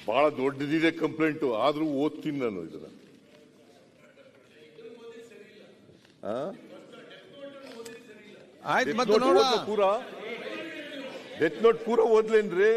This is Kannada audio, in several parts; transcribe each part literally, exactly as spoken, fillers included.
ಬಹಳ ದೊಡ್ಡದಿದೆ ಕಂಪ್ಲೇಂಟ್, ಆದ್ರೂ ಓದ್ತೀನಿ ನಾನು ಇದನ್ನ. ಪೂರಾ ಡೆತ್ ನೋಟ್ ಪೂರ ಓದ್ಲೇನ್ರಿ?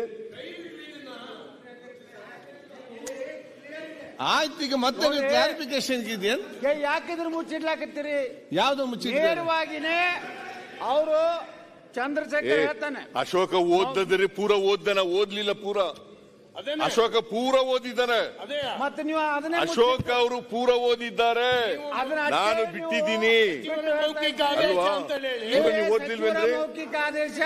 ಆಯ್ತು, ಈಗ ಮತ್ತೆ ಕ್ಲಾರಿಫಿಕೇಶನ್ ಇದೆಯಾ? ಯಾಕಿದ್ರೆ ಮುಚ್ಚಿಡ್ಲಾಕತ್ತೀರಿ? ಯಾವ್ದು ಮುಚ್ಚಿಡ್? ನೇರವಾಗಿನೇ ಅವರು ಚಂದ್ರಶೇಖರ್ ಹೇಳ್ತಾನೆ, ಅಶೋಕ ಓದ್ದದ್ರಿ, ಪೂರ ಓದ್ದನ, ಓದ್ಲಿಲ್ಲ ಪೂರ. ಅಶೋಕ ಪೂರ ಓದಿದ್ದಾರೆ. ಮತ್ತೆ ನೀವು ಅದನ್ನೇ ಅಶೋಕ್ ಅವರು ಪೂರ ಓದಿದ್ದಾರೆ, ನಾನು ಬಿಟ್ಟಿದ್ದೀನಿ. ಓದ್ಲಿಲ್ವೇನ್ರಿ? ಮೌಖಿಕ ಆದೇಶ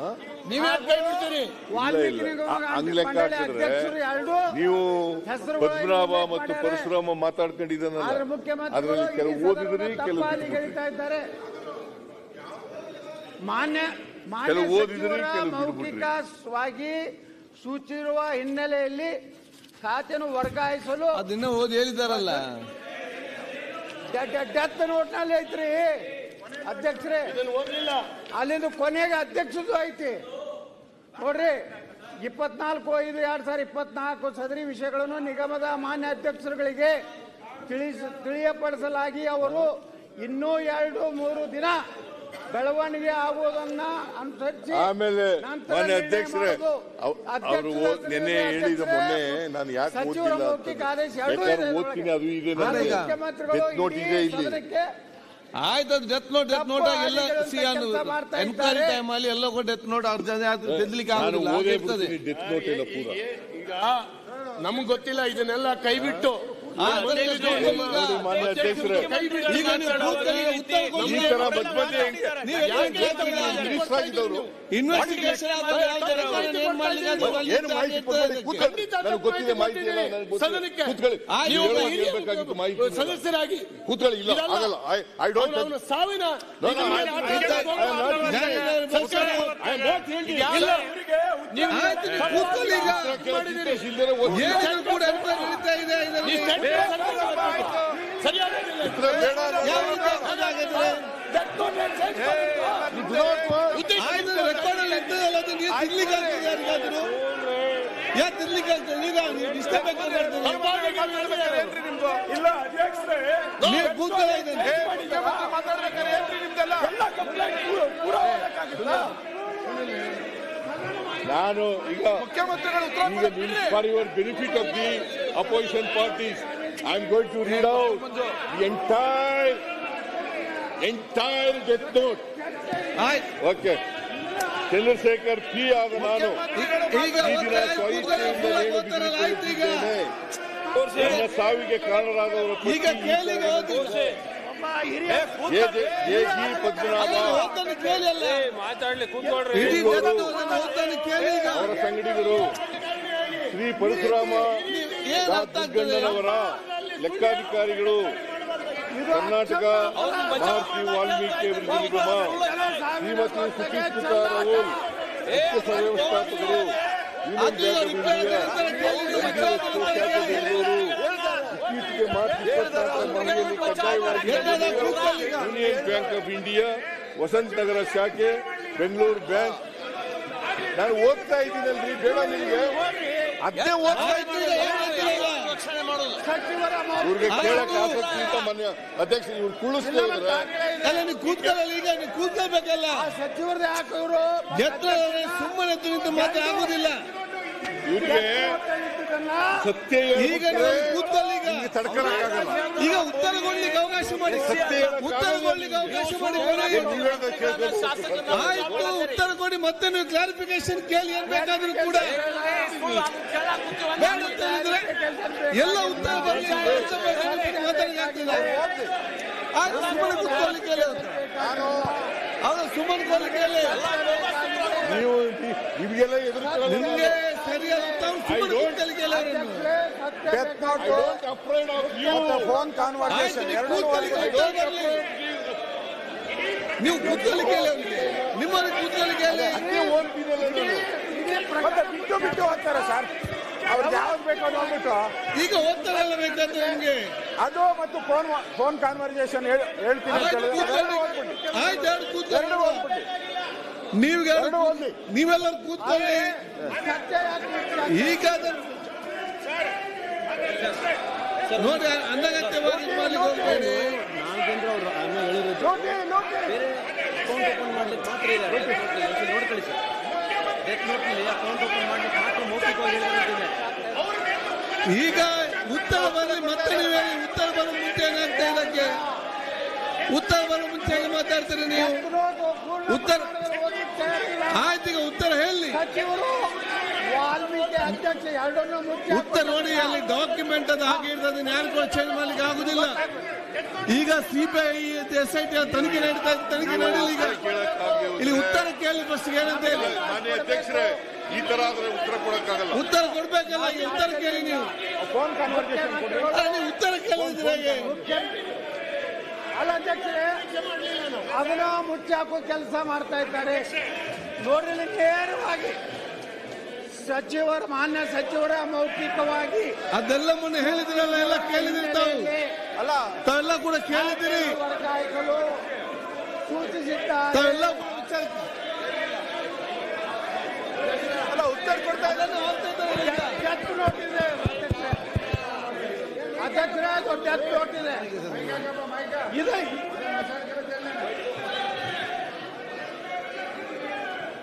ಹಂಗ್ ಲೆಕ್ಕ ಹಾಕಿದ್ರೆ ನೀವು ಪದ್ಮನಾಭ ಮತ್ತು ಪರಶುರಾಮ ಮಾತಾಡ್ಕೊಂಡಿದ್ದಾನಲ್ಲ, ಅದರಲ್ಲಿ ಕೆಲವು ಓದಿದ್ರಿ, ಕೆಲವು ಇದ್ದಾರೆ. ಮಾನ್ಯ ಕೆಲವು ಓದಿದ್ರಿ, ಕೆಲವು ಮೌಖಿಕವಾಗಿ ಸೂಚಿರುವ ಹಿನ್ನೆಲೆಯಲ್ಲಿ ಖಾತೆಯನ್ನು ವರ್ಗಾಯಿಸಲು ಅದನ್ನ ಓದಿ ಹೇಳಿದಾರಲ್ಲ. ಡೆತ್ ನೋಟ್ನಲ್ಲಿ ಐತ್ರಿ ಅಧ್ಯಕ್ಷರೇ, ಅಲ್ಲಿಂದ ಕೊನೆಗೆ ಅಧ್ಯಕ್ಷದ್ದು ಐತಿ ನೋಡ್ರಿ. ಇಪ್ಪತ್ನಾಲ್ಕು ಐದು ಎರಡ್ ಸಾವಿರದ ಇಪ್ಪತ್ನಾಲ್ಕು ಸದರಿ ವಿಷಯಗಳನ್ನು ನಿಗಮದ ಮಾನ್ಯ ಅಧ್ಯಕ್ಷರುಗಳಿಗೆ ತಿಳಿಸ ತಿಳಿಯಪಡಿಸಲಾಗಿ ಅವರು ಇನ್ನೂ ಎರಡು ಮೂರು ದಿನ ಬೆಳವಣಿಗೆ ಆಗುವುದನ್ನ ಅನುಸರಿಸಿ ಆಮೇಲೆ ಮಾನ್ಯ ಅಧ್ಯಕ್ಷರೇ ಅವರು ನಿನ್ನೆ ಹೇಳಿದ ಮೊನ್ನೆ ನಾನು ಯಾಕೆ ಓದಿಲ್ಲ ಓದ್ತೀನಿ, ಅದು ಇದೆ ನೋಟ್ ಇದೆ ಇಲ್ಲಿ. ಆಯ್ತು, ಅದು ಡೆತ್ ನೋಟ್ ಡೆತ್ ನೋಟ್ ಆಗಿ ಎಲ್ಲ ಎನ್ಕ್ವೈರಿ ಟೈಮ್ ಅಲ್ಲಿ ಎಲ್ಲ ಡೆತ್ ನೋಟ್ ಗೆದ್ಲಿಕ್ಕೆ ಆಗುದಿಲ್ಲ. ಡೆತ್ ನೋಟ್ ಇಲ್ಲ ಪೂರ. ಈಗ ನಮ್ಗೆ ಗೊತ್ತಿಲ್ಲ, ಇದನ್ನೆಲ್ಲ ಕೈ ಬಿಟ್ಟು ಮಾನ್ಯ ಅಧ್ಯಕ್ಷರೇ ಈ ತರ ಬದ್ಧತೆ ಮಿನಿಸ್ಟರ್ ಆಗಿದ್ದವರು ಇನ್ವೆಸ್ಟಿಗೇಷನ್ ಏನು ಮಾಹಿತಿ ಕೊಡ್ಬೇಡಿ, ನನಗೆ ಗೊತ್ತಿದೆ ಮಾಹಿತಿ ಎಲ್ಲ, ಹೇಳ್ಬೇಕಾಗಿತ್ತು ಮಾಹಿತಿ. ಸದಸ್ಯರಾಗಿ ಕೂತ್ಕೊಳ್ಳಿ. ಇಲ್ಲ ಆಗಲ್ಲ, ಐ ಡೋಂಟ್ ಸಾವಿನ ನಾನು ಈಗ for your benefit of the opposition parties I am going to read out the entire entire death note. Okay, Chandrashekar P ಆದ ನಾನು ಈ ದಿನ ನನ್ನ ಸಾವಿಗೆ ಕಾರಣರಾದವರ ಪದ್ಮನಾಭ ಅವರ ಸಂಗಡಿಗರು ಶ್ರೀ ಪರಶುರಾಮ ಗಣ್ಣನವರ ಲೆಕ್ಕಾಧಿಕಾರಿಗಳು, ಕರ್ನಾಟಕ ಮಹರ್ಷಿ ವಾಲ್ಮೀಕಿ ನಿಗಮ, ಶ್ರೀಮತಿ ಸುಚಿಸ್ಮಿತಾ ರವೋಲ್ ಮುಖ್ಯ ಸಂವ್ಯವಸ್ಥಾಪಕರು, union bank of India, Bengaluru, ಇತ್ತೀಚೆಗೆ ಮಾರ್ಚ್ ಇಪ್ಪತ್ನಾಲ್ಕರ ಮನೆಯಲ್ಲಿ ಕಡ್ಡಾಯವಾಗಿ union bank of India Vasanth Nagar ಶಾಖೆ ಬೆಂಗಳೂರು ಬ್ಯಾಂಕ್. ನಾನು ಓದ್ತಾ ಇದ್ದೀನಲ್ರಿ, ಬೇಡ ನಿಮಗೆ ಅದೇ ಓದ್ತಾ ಇದ್ದೀನಿ. ಇವ್ರಿಗೆ ಕೇಳಕ್ ಆಸಕ್ತಿ ಅಂತ ಮನೆ ಅಧ್ಯಕ್ಷ ಇವ್ರು ಕುಳಿಸ್ತಾ ಇದ್ರೆ ನೀವು ಕೂತ್ಕೊಳ್ಳಲ್ಲ, ಈಗ ನೀವು ಕೂತ್ಕೊಳ್ಬೇಕಲ್ಲ. ಸಚಿವರದೇ ಯಾಕೆ ಇವರು ಸುಮ್ಮನೆ ನಿಂತು ಮಾತ್ರ ಆಗುದಿಲ್ಲ. ಇವ್ರಿಗೆ ಸತ್ಯ ಈಗ ಕೂತ್ಕೊಳ್ಳಿ, ಈಗ ತಡ್ಕೊಳಕ್ಕಾಗಲ್ಲ. ಈಗ ಉತ್ತರ ಕೊಡ್ಲಿಕ್ಕೆ ಅವಕಾಶ ಮಾಡಿ, ಉತ್ತರ ಕೊಡ್ಲಿಕ್ಕೆ ಅವಕಾಶ ಮಾಡಿ. ಆಯ್ತು, ಉತ್ತರ ಕೊಡಿ, ಮತ್ತೆ ನೀವು ಕ್ಲಾರಿಫಿಕೇಶನ್ ಕೇಳಿ ಏನ್ ಬೇಕಾದ್ರೂ ಕೂಡ ಎಲ್ಲ ಉತ್ತರ ಬರಲಿ. ಮಾತಾಡಲಿಕ್ಕೆ ಆಯ್ತು, ಸುಮ್ಮನೆ ಕೂತ್ಕೊಳ್ಳಿ ಕೇಳಿ, ಅವ್ರು ಸುಮ್ಮನೆ ಕೊಡ್ಲಿ ಕೇಳಿ. ನೀವು ಇವಿಗೆಲ್ಲ ಎದುರು ನಿಮ್ಗೆ ಸರಿಯಾದ ಸುಮ್ಮನೆ ಕೂತ್ಕೊಳ್ಳಿ ಕೇಳಿ ಅವರನ್ನು. ಫೋನ್ ಕಾನ್ವರ್ಸೇಷನ್ ನೀವು ಕೂತ್ಕೊಳ್ಳಿ ಕೇಳಿ ಅವರಿಗೆ, ನಿಮ್ಮಲ್ಲಿ ಕೂತ್ಕೊಳ್ಳಿ ಕೇಳಿ. ಬಿಟ್ಟು ಬಿಟ್ಟು ಹೋಗ್ತಾರೆ ಸರ್, ಅವ್ರಿಗೆ ಯಾವ್ದು ಬೇಕೋ ನೋಡ್ಬಿಟ್ಟು ಈಗ ಓದ್ತಾರಲ್ಲ ಬೇಕಂದ್ರೆ ನಿಮ್ಗೆ ಅದು ಮತ್ತು ಫೋನ್ ಫೋನ್ ಕಾನ್ವರ್ಸೇಷನ್ ಹೇಳ್ತೀನಿ. ಆಯ್ತು, ಎರಡು ಕೂತ್ಕೊಳ್ಳಿ, ನೀವ್ ನೀವೆಲ್ಲರೂ ಕೂತ್ಕೊಳ್ಳಿ. ಈಗ ನೋಡಿ ಅನಗತ್ಯವಾಗಿ ಮಾಡ್ಲಿಕ್ಕೆ ಹೋಗ್ಬೇಡಿ. ಅಕೌಂಟ್ ಓಪನ್ ಮಾಡ್ಲಿಕ್ಕೆ ಮಾತ್ರ ಇದ್ದಾರೆ ನೋಡ್ಕೊಳ್ಳಿ ಸರ್. ಡೆತ್ ನೋಟ್ನಲ್ಲಿ ಅಕೌಂಟ್ ಓಪನ್ ಮಾಡ್ಲಿಕ್ಕೆ ಮಾತ್ರ ಮೌಖಿಕವಾಗಿ ಹೇಳಿದ್ದಾರೆ. ಈಗ ಉತ್ತರ ಬರಲಿ ಮತ್ತೆ ನೀವು ಹೇಳಿ. ಉತ್ತರ ಬರೋ ಮುಂಚೆ ಏನಾಗ್ತಾ ಇದಕ್ಕೆ ಉತ್ತರ ಬರೋ ಮುಂಚೆ ಹೇಗೆ ಮಾತಾಡ್ತೀರಿ ನೀವು? ಉತ್ತರ ಆಯ್ತು, ಈಗ ಉತ್ತರ ಹೇಳಿ. ವಾಲ್ಮೀಕಿ ಅಧ್ಯಕ್ಷ ಎರಡನ್ನೂ ಮುಚ್ಚಿ ಉತ್ತರ ನೋಡಿ, ಅಲ್ಲಿ ಡಾಕ್ಯುಮೆಂಟ್ ಅದು ಹಾಗೆ ಇರ್ತದೆ, ಯಾರು ಕೂಡ ಚೇಂಜ್ ಮಾಡ್ಲಿಕ್ಕೆ ಆಗುದಿಲ್ಲ. ಈಗ ಸಿಬಿಐ ಎಸ್ ಐ ಟಿ ತನಿಖೆ ನಡೀತಾ ಇದೆ, ತನಿಖೆ ನಡೀಲಿ. ಈಗ ಇಲ್ಲಿ ಉತ್ತರ ಕೇಳಿ ಫಸ್ಟ್ ಏನಂತ ಹೇಳಿ. ಮಾನ್ಯ ಅಧ್ಯಕ್ಷರೇ, ಈ ತರ ಆದ್ರೆ ಉತ್ತರ ಕೊಡಕ್ಕಾಗಲ್ಲ. ಉತ್ತರ ಕೊಡ್ಬೇಕಲ್ಲ, ಈಗ ಉತ್ತರ ಕೇಳಿ ನೀವು. ಫೋನ್ ಕನ್ವರ್ಸೇಷನ್ ನೀವು ಉತ್ತರ ಕೇಳಿದ್ರೆ ಹೇಗೆ? ಅಲ್ಲ ಅಧ್ಯಕ್ಷರೇ, ಅದನ್ನ ಮುಚ್ಚಾಕೋ ಕೆಲಸ ಮಾಡ್ತಾ ಇದ್ದಾರೆ ನೋಡ್ರಿ. ನೇರವಾಗಿ ಸಚಿವರು, ಮಾನ್ಯ ಸಚಿವರ ಮೌಖಿಕವಾಗಿ ಅದೆಲ್ಲ ಮೊನ್ನೆ ಹೇಳಿದಿರಲ್ಲ, ಎಲ್ಲ ಕೇಳಿದಿರಿ ತಾವು. ಅಲ್ಲ ತಾವೆಲ್ಲ ಕೂಡ ಕೇಳಿದಿರಿ, ವರ್ಗಾಯಿಸಲು ಸೂಚಿಸಿದ್ದಾರೆ. ತಾವೆಲ್ಲ ಅಲ್ಲ ಉತ್ತರ ಕೊಡ್ತಾ ಇದ್ದಾರೆ. ಡೆತ್ ನೋಟ್ ಇದೆ ಅಧ್ಯಕ್ಷರೇ, ಡೆತ್ ನೋಟ್ ಇದೆ. ಇದೆ